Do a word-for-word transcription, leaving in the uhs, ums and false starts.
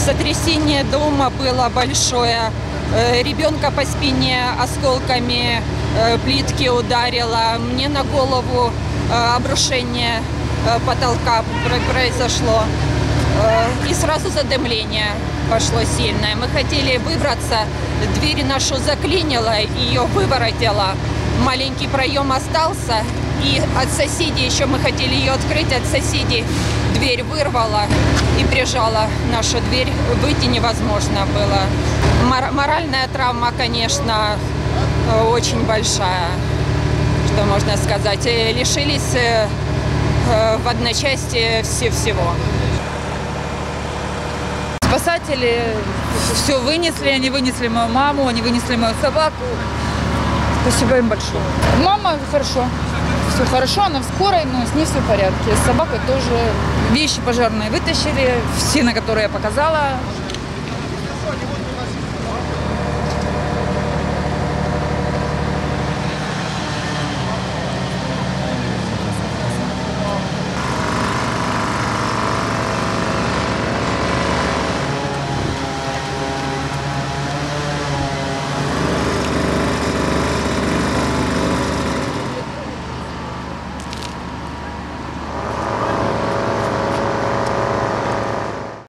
Сотрясение дома было большое. Ребенка по спине осколками плитки ударило. Мне на голову обрушение потолка произошло. И сразу задымление пошло сильное. Мы хотели выбраться, дверь нашу заклинило, ее выворотило. Маленький проем остался, и от соседей, еще мы хотели ее открыть, от соседей дверь вырвала и прижала нашу дверь. Выйти невозможно было. Мор- моральная травма, конечно, очень большая, что можно сказать. Лишились в одночасье всего. Спасатели все вынесли, они вынесли мою маму, они вынесли мою собаку. Спасибо им большое. Мама хорошо, все хорошо, она в скорой, но с ней все в порядке. С собакой тоже. Вещи пожарные вытащили, все, на которые я показала.